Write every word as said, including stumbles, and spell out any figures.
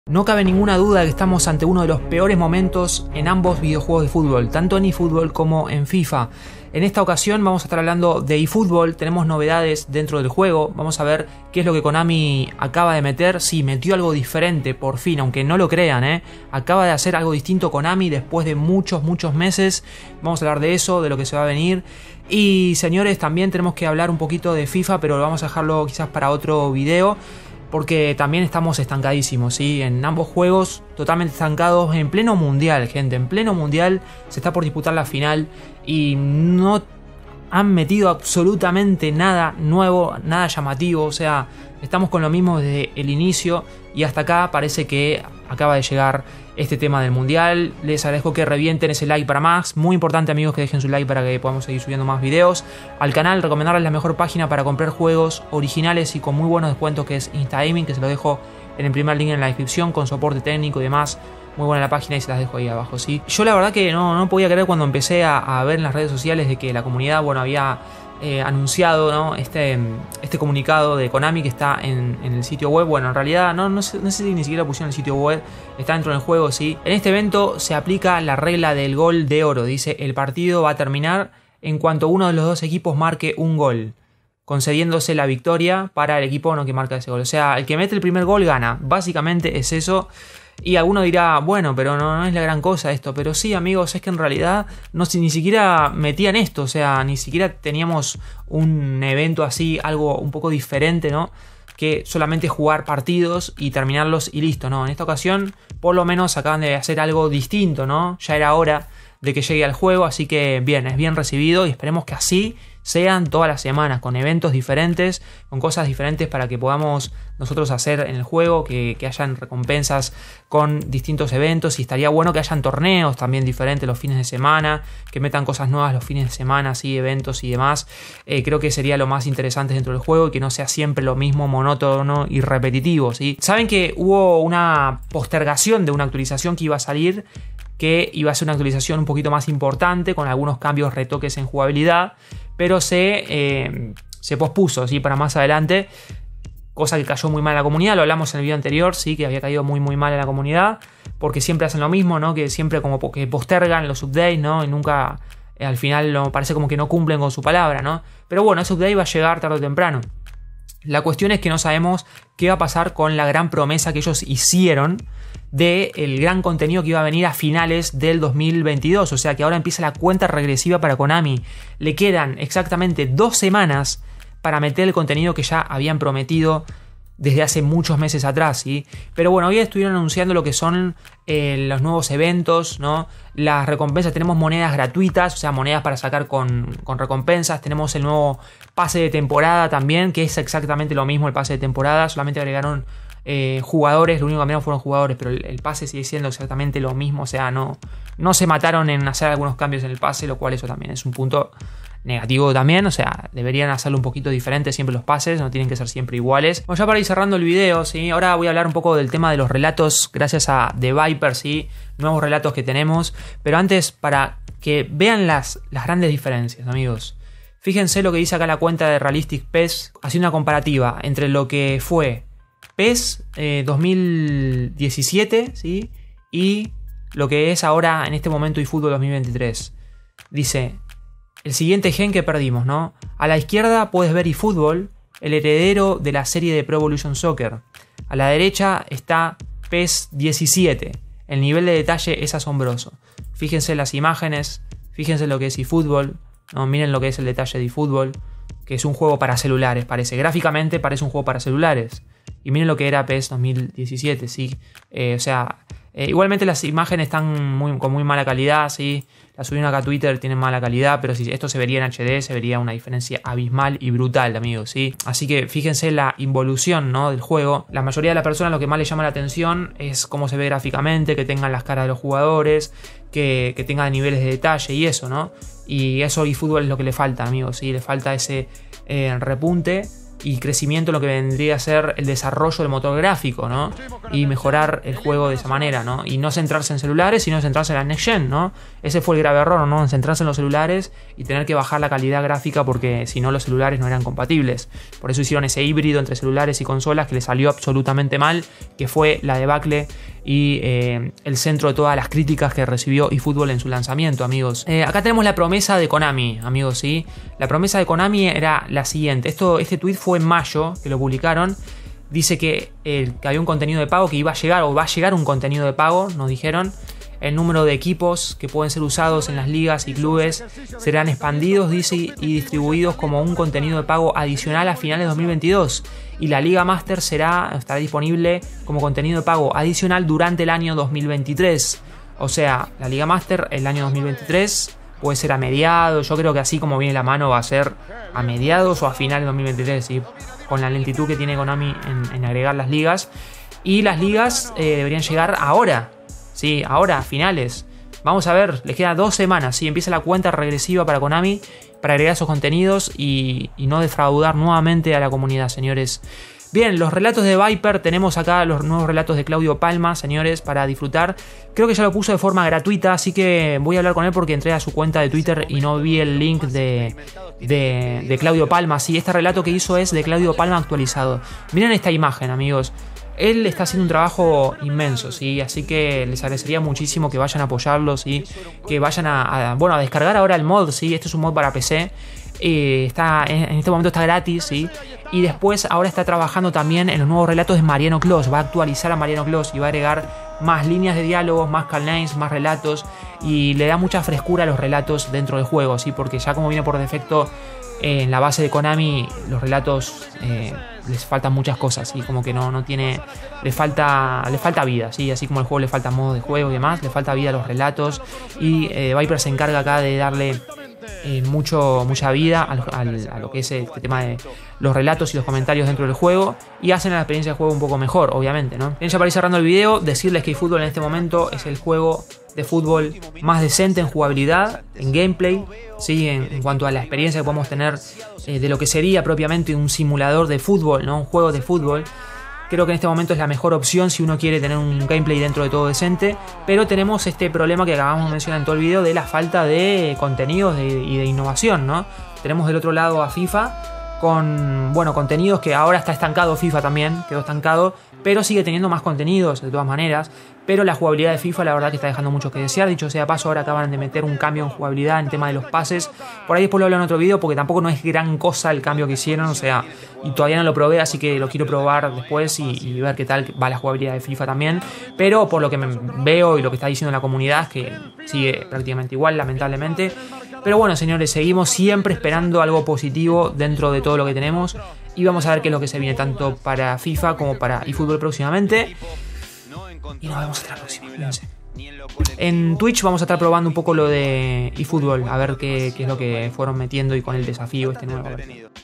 No cabe ninguna duda que estamos ante uno de los peores momentos en ambos videojuegos de fútbol, tanto en eFootball como en FIFA. En esta ocasión vamos a estar hablando de eFootball, tenemos novedades dentro del juego, vamos a ver qué es lo que Konami acaba de meter. Sí, metió algo diferente por fin, aunque no lo crean, ¿eh? Acaba de hacer algo distinto Konami después de muchos, muchos meses. Vamos a hablar de eso, de lo que se va a venir. Y señores, también tenemos que hablar un poquito de FIFA, pero vamos a dejarlo quizás para otro video, porque también estamos estancadísimos, ¿sí? En ambos juegos totalmente estancados, en pleno mundial, gente, en pleno mundial se está por disputar la final y no han metido absolutamente nada nuevo, nada llamativo, o sea, estamos con lo mismo desde el inicio y hasta acá parece que acaba de llegar este tema del mundial. Les agradezco que revienten ese like para más, muy importante amigos que dejen su like para que podamos seguir subiendo más videos al canal. Recomendarles la mejor página para comprar juegos originales y con muy buenos descuentos, que es Instagaming, que se lo dejo en el primer link en la descripción, con soporte técnico y demás. Muy buena la página y se las dejo ahí abajo, ¿sí? Yo la verdad que no, no podía creer cuando empecé a, a ver en las redes sociales de que la comunidad, bueno, había eh, anunciado, ¿no? este, este comunicado de Konami que está en, en el sitio web. Bueno, en realidad no, no, sé, no sé si ni siquiera lo pusieron en el sitio web, está dentro del juego, ¿sí? En este evento se aplica la regla del gol de oro. Dice, el partido va a terminar en cuanto uno de los dos equipos marque un gol, concediéndose la victoria para el equipo no que marca ese gol. O sea, el que mete el primer gol gana. Básicamente es eso. Y alguno dirá, bueno, pero no, no es la gran cosa esto. Pero sí, amigos, es que en realidad no, ni siquiera metían esto. O sea, ni siquiera teníamos un evento así, algo un poco diferente, ¿no? Que solamente jugar partidos y terminarlos y listo, ¿no? En esta ocasión, por lo menos acaban de hacer algo distinto, ¿no? Ya era hora de que llegue al juego, así que bien, es bien recibido y esperemos que así sean todas las semanas, con eventos diferentes, con cosas diferentes para que podamos nosotros hacer en el juego, que, que hayan recompensas con distintos eventos, y estaría bueno que hayan torneos también diferentes los fines de semana, que metan cosas nuevas los fines de semana, así, eventos y demás. Eh, creo que sería lo más interesante dentro del juego y que no sea siempre lo mismo, monótono y repetitivo, ¿sí? Saben que hubo una postergación de una actualización que iba a salir, que iba a ser una actualización un poquito más importante, con algunos cambios, retoques en jugabilidad, pero se, eh, se pospuso, ¿sí? Para más adelante, cosa que cayó muy mal en la comunidad. Lo hablamos en el video anterior, ¿sí? Que había caído muy muy mal en la comunidad, porque siempre hacen lo mismo, ¿no? Que siempre como que postergan los updates, ¿no? Y nunca, eh, al final no, parece como que no cumplen con su palabra, ¿no? Pero bueno, ese update va a llegar tarde o temprano. La cuestión es que no sabemos qué va a pasar con la gran promesa que ellos hicieron de el gran contenido que iba a venir a finales del dos mil veintidós. O sea que ahora empieza la cuenta regresiva para Konami. Le quedan exactamente dos semanas para meter el contenido que ya habían prometido desde hace muchos meses atrás, ¿sí? Pero bueno, hoy estuvieron anunciando lo que son eh, los nuevos eventos, ¿no? Las recompensas, tenemos monedas gratuitas, o sea, monedas para sacar con, con recompensas. Tenemos el nuevo pase de temporada también, que es exactamente lo mismo el pase de temporada, solamente agregaron eh, jugadores, lo único que cambiaron fueron jugadores, pero el, el pase sigue siendo exactamente lo mismo, o sea, no, no se mataron en hacer algunos cambios en el pase, lo cual eso también es un punto negativo también. O sea, deberían hacerlo un poquito diferente siempre los pases, no tienen que ser siempre iguales. Bueno, ya para ir cerrando el video, ¿sí? Ahora voy a hablar un poco del tema de los relatos gracias a The Viper, ¿sí? Nuevos relatos que tenemos, pero antes, para que vean las, las grandes diferencias, amigos, fíjense lo que dice acá la cuenta de Realistic P E S, haciendo una comparativa entre lo que fue P E S eh, dos mil diecisiete, ¿sí? Y lo que es ahora en este momento eFootball dos mil veintitrés. Dice: el siguiente gen que perdimos, ¿no? A la izquierda puedes ver eFootball, el heredero de la serie de Pro Evolution Soccer. A la derecha está P E S diecisiete. El nivel de detalle es asombroso. Fíjense las imágenes, fíjense lo que es eFootball, ¿no? Miren lo que es el detalle de eFootball, que es un juego para celulares, parece. Gráficamente parece un juego para celulares. Y miren lo que era P E S dos mil diecisiete, ¿sí? Eh, o sea, eh, igualmente las imágenes están muy, con muy mala calidad, ¿sí? La subieron acá a Twitter, tienen mala calidad, pero si esto se vería en H D, se vería una diferencia abismal y brutal, amigos, ¿sí? Así que fíjense la involución, ¿no? Del juego. La mayoría de las personas lo que más les llama la atención es cómo se ve gráficamente, que tengan las caras de los jugadores, que, que tengan niveles de detalle y eso, ¿no? Y eso eFootball es lo que le falta, amigos, ¿sí? Le falta ese eh, repunte y crecimiento en lo que vendría a ser el desarrollo del motor gráfico, ¿no? Y mejorar el juego de esa manera, ¿no? Y no centrarse en celulares, sino centrarse en la Next Gen, ¿no? Ese fue el grave error, ¿no? En centrarse en los celulares y tener que bajar la calidad gráfica porque si no los celulares no eran compatibles. Por eso hicieron ese híbrido entre celulares y consolas que le salió absolutamente mal, que fue la debacle y eh, el centro de todas las críticas que recibió eFootball en su lanzamiento, amigos. Eh, acá tenemos la promesa de Konami, amigos, ¿sí? La promesa de Konami era la siguiente. Esto, este tweet fue en mayo que lo publicaron. Dice que, eh, que había un contenido de pago, que iba a llegar o va a llegar un contenido de pago, nos dijeron. El número de equipos que pueden ser usados en las ligas y clubes serán expandidos, dice, y distribuidos como un contenido de pago adicional a finales de dos mil veintidós. Y la Liga Master será, estará disponible como contenido de pago adicional durante el año dos mil veintitrés. O sea, la Liga Master el año dos mil veintitrés puede ser a mediados. Yo creo que así como viene la mano va a ser a mediados o a finales de dos mil veintitrés, ¿sí? Con la lentitud que tiene Konami en, en agregar las ligas. Y las ligas eh, deberían llegar ahora. Sí, ahora, a finales. Vamos a ver, les quedan dos semanas. ¿Sí? Empieza la cuenta regresiva para Konami para agregar esos contenidos y, y no defraudar nuevamente a la comunidad, señores. Bien, los relatos de Viper. Tenemos acá los nuevos relatos de Claudio Palma, señores, para disfrutar. Creo que ya lo puso de forma gratuita, así que voy a hablar con él porque entré a su cuenta de Twitter y no vi el link de, de, de Claudio Palma. Sí, este relato que hizo es de Claudio Palma actualizado. Miren esta imagen, amigos. Él está haciendo un trabajo inmenso, ¿sí? Así que les agradecería muchísimo que vayan a apoyarlo, ¿sí? Que vayan a, a, bueno, a descargar ahora el mod, ¿sí? Este es un mod para P C. Eh, está, en este momento está gratis, ¿sí? Y después ahora está trabajando también en los nuevos relatos de Mariano Clos. Va a actualizar a Mariano Clos y va a agregar más líneas de diálogos, más call names, más relatos. Y le da mucha frescura a los relatos dentro del juego, ¿sí? Porque ya como viene por defecto eh, en la base de Konami, los relatos... Eh, les faltan muchas cosas y como que no, no tiene, le falta, le falta vida, ¿sí? Así como el juego le falta modo de juego y demás, le falta vida a los relatos y eh, Viper se encarga acá de darle eh, mucho, mucha vida a lo, al, a lo que es este tema de los relatos y los comentarios dentro del juego y hacen la experiencia de juego un poco mejor, obviamente, ¿no? Bien, ya para ir cerrando el video, decirles que eFootball en este momento es el juego de fútbol más decente en jugabilidad, en gameplay, ¿sí? en, en cuanto a la experiencia que podemos tener eh, de lo que sería propiamente un simulador de fútbol, ¿no? Un juego de fútbol. Creo que en este momento es la mejor opción si uno quiere tener un gameplay dentro de todo decente, pero tenemos este problema que acabamos de mencionar en todo el video de la falta de contenidos de, y de innovación, ¿no? Tenemos del otro lado a FIFA con, bueno, contenidos que ahora está estancado. FIFA también quedó estancado, pero sigue teniendo más contenidos de todas maneras. Pero la jugabilidad de FIFA la verdad que está dejando mucho que desear. Dicho sea paso, ahora acaban de meter un cambio en jugabilidad en tema de los pases. Por ahí después lo hablo en otro video porque tampoco no es gran cosa el cambio que hicieron. O sea, y todavía no lo probé, así que lo quiero probar después y, y ver qué tal va la jugabilidad de FIFA también. Pero por lo que me veo y lo que está diciendo la comunidad es que sigue prácticamente igual, lamentablemente. Pero bueno, señores, seguimos siempre esperando algo positivo dentro de todo lo que tenemos. Y vamos a ver qué es lo que se viene tanto para FIFA como para eFootball próximamente. Y nos vemos hasta la próxima. Fíjense. En Twitch vamos a estar probando un poco lo de eFootball, a ver qué, qué es lo que fueron metiendo y con el desafío este nuevo.